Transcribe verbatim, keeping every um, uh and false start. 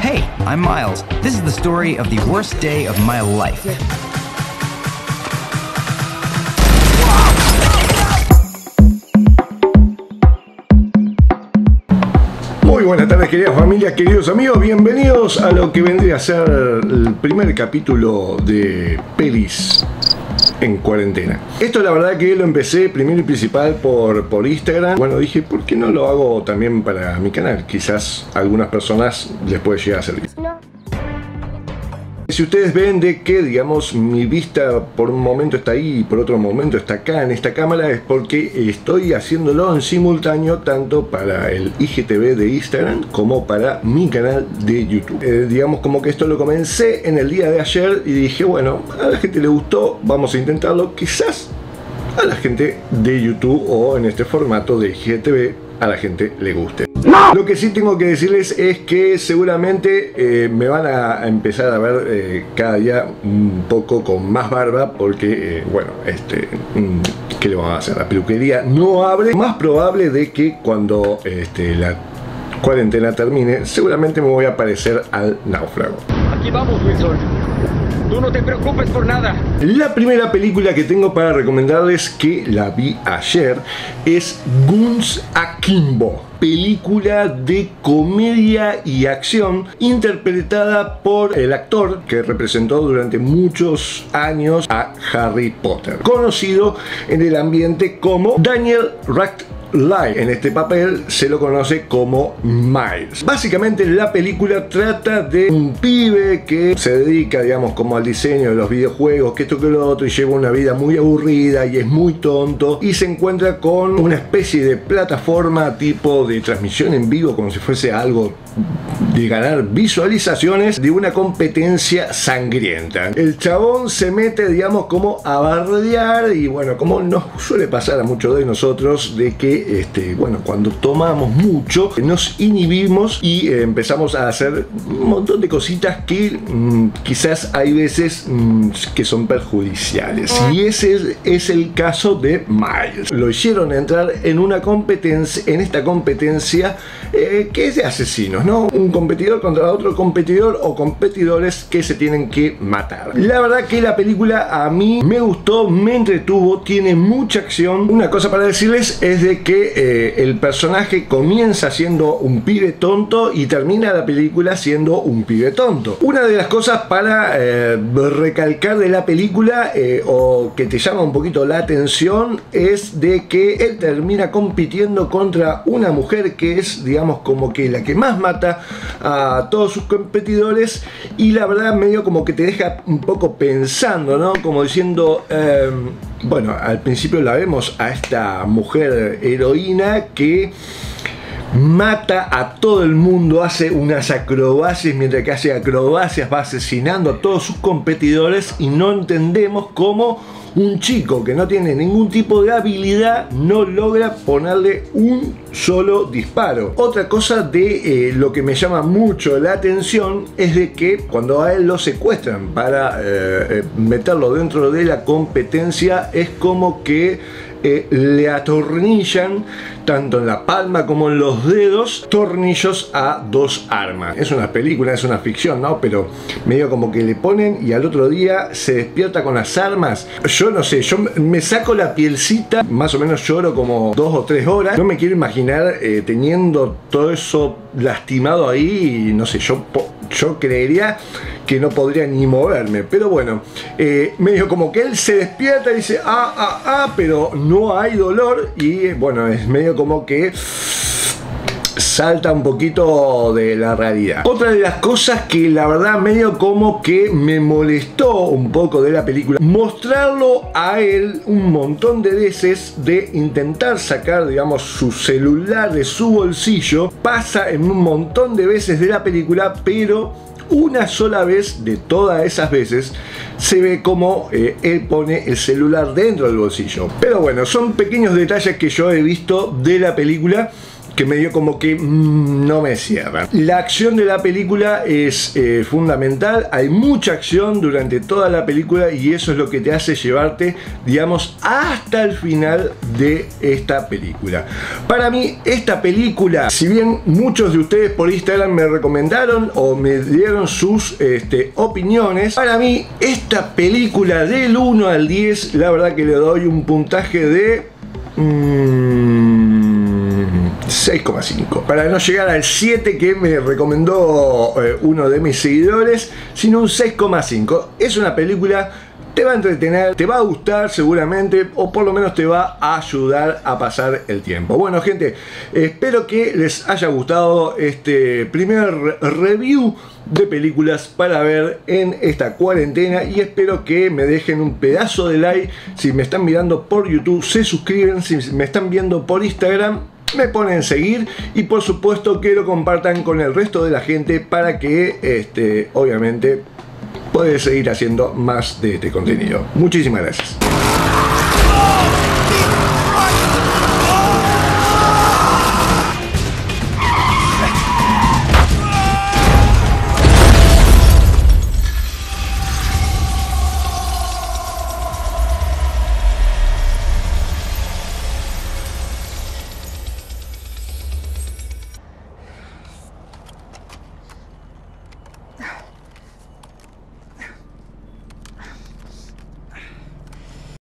Hey, I'm Miles. This is the story of the worst day of my life. Muy buenas tardes, queridas familias, queridos amigos, bienvenidos a lo que vendría a ser el primer capítulo de Pelis en cuarentena. Esto la verdad que lo empecé primero y principal por, por Instagram. Bueno, dije, ¿por qué no lo hago también para mi canal? Quizás a algunas personas les puede llegar a servir. No. Si ustedes ven de que, digamos, mi vista por un momento está ahí y por otro momento está acá en esta cámara, es porque estoy haciéndolo en simultáneo tanto para el I G T V de Instagram como para mi canal de YouTube. Eh, digamos como que esto lo comencé en el día de ayer y dije, bueno, a la gente le gustó, vamos a intentarlo, quizás a la gente de YouTube o en este formato de I G T V a la gente le guste. ¡No! Lo que sí tengo que decirles es que seguramente eh, me van a empezar a ver eh, cada día un poco con más barba porque, eh, bueno, este, ¿qué le vamos a hacer? La peluquería no abre. Más probable de que cuando este, la cuarentena termine, seguramente me voy a parecer al náufrago. Aquí vamos, Wilson. Tú no te preocupes por nada. La primera película que tengo para recomendarles, que la vi ayer, es Guns Akimbo, película de comedia y acción interpretada por el actor que representó durante muchos años a Harry Potter, conocido en el ambiente como Daniel Radcliffe. En este papel se lo conoce como Miles. Básicamente la película trata de un pibe que se dedica, digamos, como al diseño de los videojuegos, que esto que lo otro, y lleva una vida muy aburrida y es muy tonto, y se encuentra con una especie de plataforma tipo de transmisión en vivo, como si fuese algo de ganar visualizaciones de una competencia sangrienta. El chabón se mete, digamos, como a bardear, y bueno, como nos suele pasar a muchos de nosotros, de que Este, bueno, cuando tomamos mucho nos inhibimos y eh, empezamos a hacer un montón de cositas que mmm, quizás hay veces mmm, que son perjudiciales, y ese es, es el caso de Miles. Lo hicieron entrar en una competencia, en esta competencia eh, que es de asesinos, ¿no? Un competidor contra otro competidor o competidores que se tienen que matar. La verdad que la película a mí me gustó, me entretuvo, tiene mucha acción. Una cosa para decirles es de que que eh, el personaje comienza siendo un pibe tonto y termina la película siendo un pibe tonto. Una de las cosas para eh, recalcar de la película eh, o que te llama un poquito la atención es de que él termina compitiendo contra una mujer que es, digamos, como que la que más mata a todos sus competidores, y la verdad medio como que te deja un poco pensando, ¿no? Como diciendo, eh, bueno, al principio la vemos a esta mujer heroína que mata a todo el mundo, hace unas acrobacias, mientras que hace acrobacias va asesinando a todos sus competidores, y no entendemos cómo un chico que no tiene ningún tipo de habilidad no logra ponerle un solo disparo. Otra cosa de eh, lo que me llama mucho la atención es de que cuando a él lo secuestran para eh, meterlo dentro de la competencia, es como que Eh, le atornillan tanto en la palma como en los dedos tornillos a dos armas. Es una película, es una ficción, ¿no? Pero medio como que le ponen y al otro día se despierta con las armas. Yo no sé, yo me saco la pielcita, más o menos lloro como dos o tres horas. No me quiero imaginar eh, teniendo todo eso lastimado ahí, y no sé, yo, yo creería que no podría ni moverme, pero bueno, eh, medio como que él se despierta y dice ah, ah, ah, pero no hay dolor, y bueno, es medio como que salta un poquito de la realidad. Otra de las cosas que la verdad medio como que me molestó un poco de la película, mostrarlo a él un montón de veces de intentar sacar, digamos, su celular de su bolsillo. Pasa en un montón de veces de la película, pero una sola vez de todas esas veces se ve como eh, él pone el celular dentro del bolsillo. Pero bueno, son pequeños detalles que yo he visto de la película que medio como que mmm, no me cierran. La acción de la película es eh, fundamental, hay mucha acción durante toda la película y eso es lo que te hace llevarte, digamos, hasta el final de esta película. Para mí, esta película, si bien muchos de ustedes por Instagram me recomendaron o me dieron sus este, opiniones, para mí esta película del uno al diez, la verdad que le doy un puntaje de mmm, seis coma cinco, para no llegar al siete que me recomendó eh, uno de mis seguidores, sino un seis coma cinco. Es una película, te va a entretener, te va a gustar seguramente, o por lo menos te va a ayudar a pasar el tiempo. Bueno, gente, espero que les haya gustado este primer review de películas para ver en esta cuarentena y espero que me dejen un pedazo de like. Si me están mirando por YouTube, se suscriben. Si me están viendo por Instagram, me ponen seguir y por supuesto que lo compartan con el resto de la gente para que este, obviamente pueda seguir haciendo más de este contenido. Muchísimas gracias.